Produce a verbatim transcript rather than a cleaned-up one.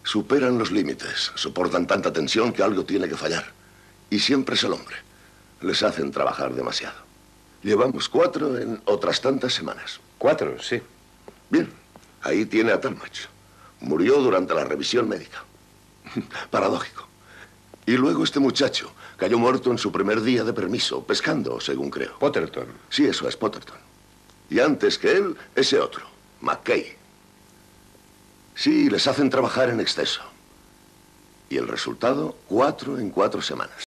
Superan los límites, soportan tanta tensión que algo tiene que fallar. Y siempre es el hombre. Les hacen trabajar demasiado. Llevamos cuatro en otras tantas semanas. Cuatro, sí. Bien, ahí tiene a Talmadge. Murió durante la revisión médica. Paradójico. Y luego este muchacho cayó muerto en su primer día de permiso, pescando, según creo. Potterton. Sí, eso es, Potterton. Y antes que él, ese otro, McKay. Sí, les hacen trabajar en exceso. Y el resultado, cuatro en cuatro semanas.